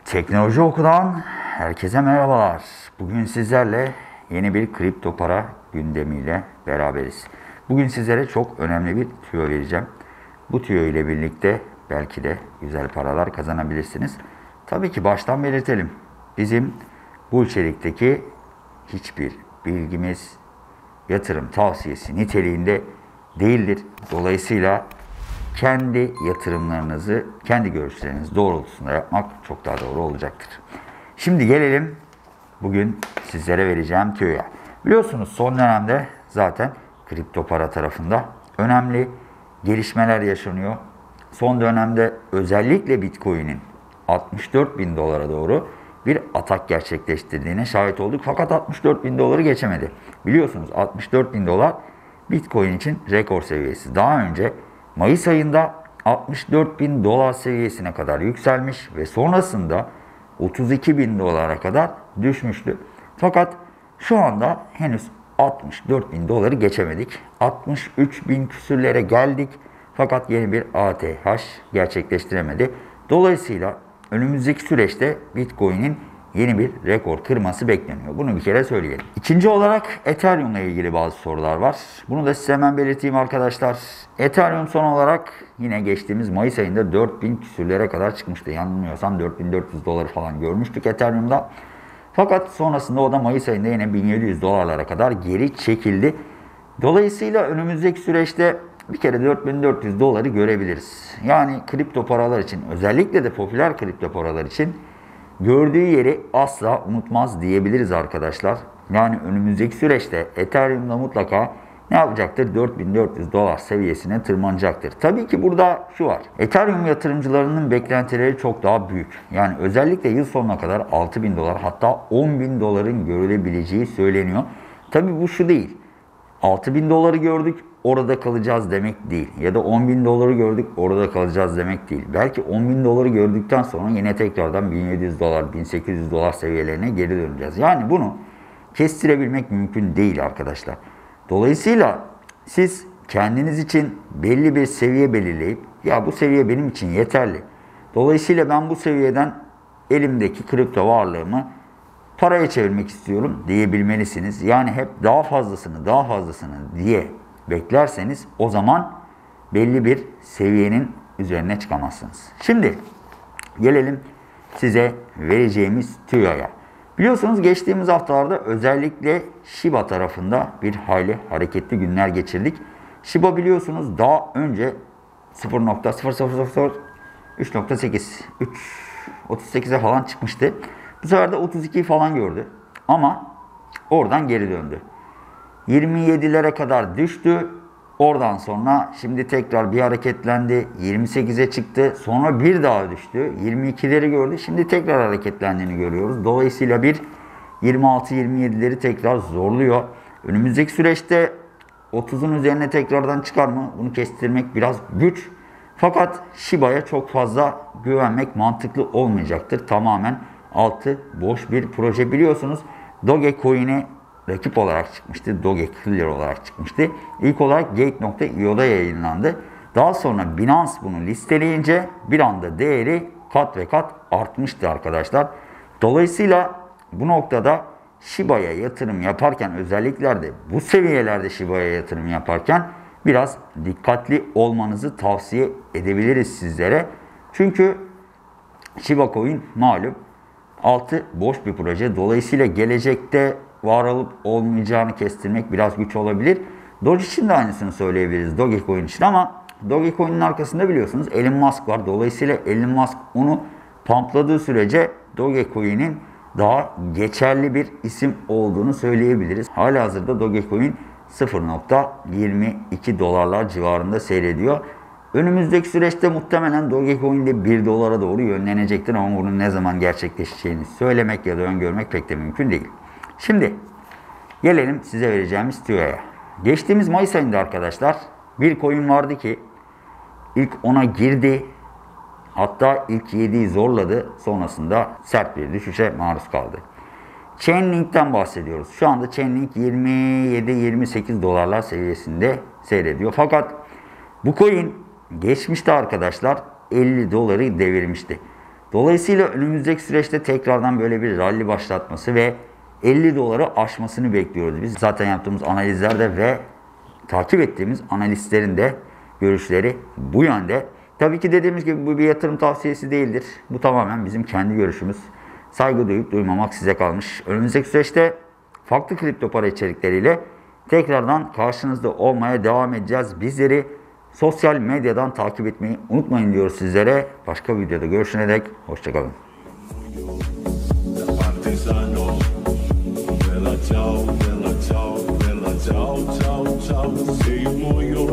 Teknoloji Oku'dan herkese merhabalar. Bugün sizlerle yeni bir kripto para gündemiyle beraberiz. Bugün sizlere çok önemli bir tüyo vereceğim. Bu tüyo ile birlikte belki de güzel paralar kazanabilirsiniz. Tabii ki baştan belirtelim. Bizim bu içerikteki hiçbir bilgimiz yatırım tavsiyesi niteliğinde değildir. Dolayısıyla kendi yatırımlarınızı, kendi görüşleriniz doğrultusunda yapmak çok daha doğru olacaktır. Şimdi gelelim bugün sizlere vereceğim tüyoya. Biliyorsunuz son dönemde zaten kripto para tarafında önemli gelişmeler yaşanıyor. Son dönemde özellikle Bitcoin'in 64 bin dolara doğru bir atak gerçekleştirdiğine şahit olduk. Fakat 64 bin doları geçemedi. Biliyorsunuz 64 bin dolar Bitcoin için rekor seviyesi. Daha önce Mayıs ayında 64 bin dolar seviyesine kadar yükselmiş ve sonrasında 32 bin dolara kadar düşmüştü. Fakat şu anda henüz 64 bin doları geçemedik. 63 bin küsürlere geldik. Fakat yeni bir ATH gerçekleştiremedi. Dolayısıyla önümüzdeki süreçte Bitcoin'in yeni bir rekor kırması bekleniyor. Bunu bir kere söyleyelim. İkinci olarak Ethereum ile ilgili bazı sorular var. Bunu da size hemen belirteyim arkadaşlar. Ethereum son olarak yine geçtiğimiz Mayıs ayında 4000 küsürlere kadar çıkmıştı. Yanılmıyorsam 4400 doları falan görmüştük Ethereum'da. Fakat sonrasında o da Mayıs ayında yine 1700 dolarlara kadar geri çekildi. Dolayısıyla önümüzdeki süreçte bir kere 4400 doları görebiliriz. Yani kripto paralar için, özellikle de popüler kripto paralar için gördüğü yeri asla unutmaz diyebiliriz arkadaşlar. Yani önümüzdeki süreçte Ethereum'da mutlaka ne yapacaktır? 4400 dolar seviyesine tırmanacaktır. Tabii ki burada şu var. Ethereum yatırımcılarının beklentileri çok daha büyük. Yani özellikle yıl sonuna kadar 6000 dolar hatta 10.000 doların görülebileceği söyleniyor. Tabii bu şu değil. 6000 doları gördük, orada kalacağız demek değil. Ya da 10.000 doları gördük, orada kalacağız demek değil. Belki 10.000 doları gördükten sonra yine tekrardan 1700 dolar, 1800 dolar seviyelerine geri döneceğiz. Yani bunu kestirebilmek mümkün değil arkadaşlar. Dolayısıyla siz kendiniz için belli bir seviye belirleyip, ya bu seviye benim için yeterli. Dolayısıyla ben bu seviyeden elimdeki kripto varlığımı paraya çevirmek istiyorum diyebilmelisiniz. Yani hep daha fazlasını diye beklerseniz o zaman belli bir seviyenin üzerine çıkamazsınız. Şimdi gelelim size vereceğimiz tüyoya. Biliyorsunuz geçtiğimiz haftalarda özellikle Shiba tarafında bir hayli hareketli günler geçirdik. Shiba biliyorsunuz daha önce 0.000 3.8 3.38'e falan çıkmıştı. Bu sefer de 32'yi falan gördü. Ama oradan geri döndü. 27'lere kadar düştü. Oradan sonra şimdi tekrar bir hareketlendi. 28'e çıktı. Sonra bir daha düştü. 22'leri gördü. Şimdi tekrar hareketlendiğini görüyoruz. Dolayısıyla bir 26-27'leri tekrar zorluyor. Önümüzdeki süreçte 30'un üzerine tekrardan çıkar mı? Bunu kestirmek biraz güç. Fakat Shiba'ya çok fazla güvenmek mantıklı olmayacaktır. Tamamen altı boş bir proje. Biliyorsunuz Dogecoin'e rakip olarak çıkmıştı. Dogecoin olarak çıkmıştı. İlk olarak Gate.io'da yayınlandı. Daha sonra Binance bunu listeleyince bir anda değeri kat ve kat artmıştı arkadaşlar. Dolayısıyla bu noktada Shiba'ya yatırım yaparken, özellikle de bu seviyelerde Shiba'ya yatırım yaparken biraz dikkatli olmanızı tavsiye edebiliriz sizlere. Çünkü Shiba Coin malum altı boş bir proje. Dolayısıyla gelecekte var olup olmayacağını kestirmek biraz güç olabilir. Doge için de aynısını söyleyebiliriz Dogecoin için ama Dogecoin'in arkasında biliyorsunuz Elon Musk var. Dolayısıyla Elon Musk onu pumpladığı sürece Dogecoin'in daha geçerli bir isim olduğunu söyleyebiliriz. Halihazırda Dogecoin 0.22 dolarlar civarında seyrediyor. Önümüzdeki süreçte muhtemelen Dogecoin de 1 dolara doğru yönlenecektir ama bunun ne zaman gerçekleşeceğini söylemek ya da öngörmek pek de mümkün değil. Şimdi gelelim size vereceğimiz tüyoya. Geçtiğimiz Mayıs ayında arkadaşlar bir coin vardı ki ilk ona girdi. Hatta ilk 7'yi zorladı. Sonrasında sert bir düşüşe maruz kaldı. Chainlink'ten bahsediyoruz. Şu anda Chainlink 27-28 dolarlar seviyesinde seyrediyor. Fakat bu coin geçmişte arkadaşlar 50 doları devirmişti. Dolayısıyla önümüzdeki süreçte tekrardan böyle bir rally başlatması ve 50 doları aşmasını bekliyoruz biz. Zaten yaptığımız analizlerde ve takip ettiğimiz analistlerin de görüşleri bu yönde. Tabii ki dediğimiz gibi bu bir yatırım tavsiyesi değildir. Bu tamamen bizim kendi görüşümüz. Saygı duyup duymamak size kalmış. Önümüzdeki süreçte farklı kripto para içerikleriyle tekrardan karşınızda olmaya devam edeceğiz. Bizleri sosyal medyadan takip etmeyi unutmayın diyoruz sizlere. Başka bir videoda görüşene dek hoşçakalın. Chao, chao, chao, chao, chao, chao,